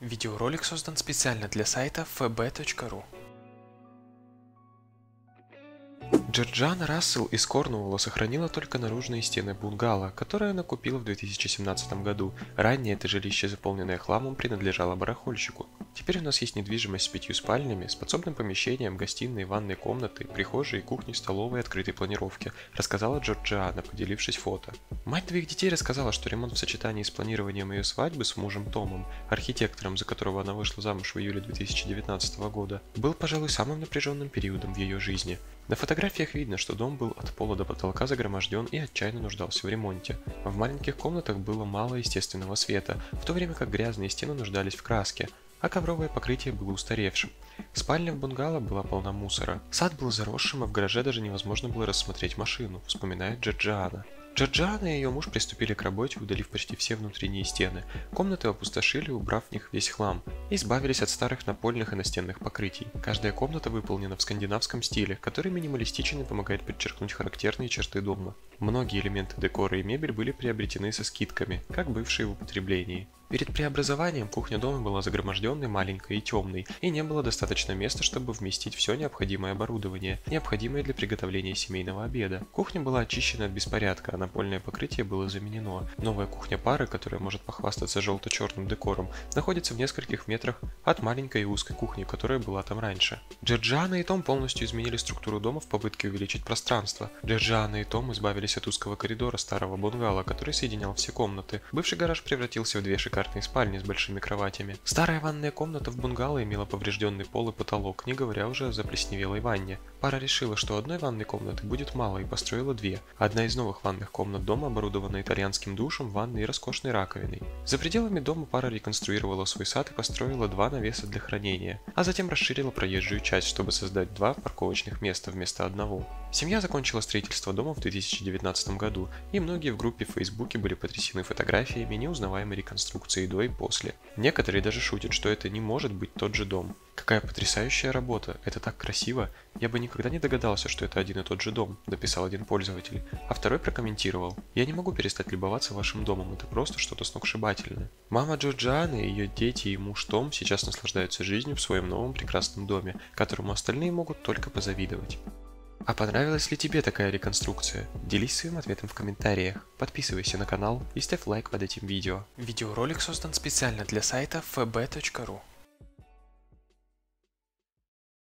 Видеоролик создан специально для сайта fb.ru. Джорджиана Рассел из Корнуолла сохранила только наружные стены бунгало, которые она купила в 2017 году. Ранее это жилище, заполненное хламом, принадлежало барахольщику. Теперь у нас есть недвижимость с 5 спальнями, с подсобным помещением, гостиной, ванной комнатой, прихожей, кухней, столовой и открытой планировки, рассказала Джорджиана, поделившись фото. Мать двоих детей рассказала, что ремонт в сочетании с планированием ее свадьбы с мужем Томом, архитектором, за которого она вышла замуж в июле 2019 года, был, пожалуй, самым напряженным периодом в ее жизни. На фотографиях видно, что дом был от пола до потолка загроможден и отчаянно нуждался в ремонте. В маленьких комнатах было мало естественного света, в то время как грязные стены нуждались в краске, а ковровое покрытие было устаревшим. Спальня в бунгало была полна мусора. Сад был заросшим, а в гараже даже невозможно было рассмотреть машину, вспоминает Джорджиана. Джорджиана и ее муж приступили к работе, удалив почти все внутренние стены. Комнаты опустошили, убрав в них весь хлам, и избавились от старых напольных и настенных покрытий. Каждая комната выполнена в скандинавском стиле, который минималистичен и помогает подчеркнуть характерные черты дома. Многие элементы декора и мебель были приобретены со скидками, как бывшие в употреблении. Перед преобразованием кухня дома была загроможденной, маленькой и темной, и не было достаточно места, чтобы вместить все необходимое оборудование, необходимое для приготовления семейного обеда. Кухня была очищена от беспорядка, а напольное покрытие было заменено. Новая кухня пары, которая может похвастаться желто-черным декором, находится в нескольких метрах от маленькой и узкой кухни, которая была там раньше. Джорджиана и Том полностью изменили структуру дома в попытке увеличить пространство. Джорджиана и Том избавились от узкого коридора старого бунгало, который соединял все комнаты. Бывший гараж превратился в две шикарные спальни с большими кроватями. Старая ванная комната в бунгало имела поврежденный пол и потолок, не говоря уже о заплесневелой ванне. Пара решила, что одной ванной комнаты будет мало, и построила две. Одна из новых ванных комнат дома оборудована итальянским душем, ванной и роскошной раковиной. За пределами дома пара реконструировала свой сад и построила два навеса для хранения, а затем расширила проезжую часть, чтобы создать два парковочных места вместо одного. Семья закончила строительство дома в 2019 году, и многие в группе в Фейсбуке были потрясены фотографиями неузнаваемой реконструкции до и после. Некоторые даже шутят, что это не может быть тот же дом. Какая потрясающая работа, это так красиво. Я бы никогда не догадался, что это один и тот же дом, написал один пользователь, а второй прокомментировал: я не могу перестать любоваться вашим домом, это просто что-то сногсшибательное. Мама Джорджианы, ее дети и муж Том сейчас наслаждаются жизнью в своем новом прекрасном доме, которому остальные могут только позавидовать. А понравилась ли тебе такая реконструкция? Делись своим ответом в комментариях, подписывайся на канал и ставь лайк под этим видео. Видеоролик создан специально для сайта fb.ru.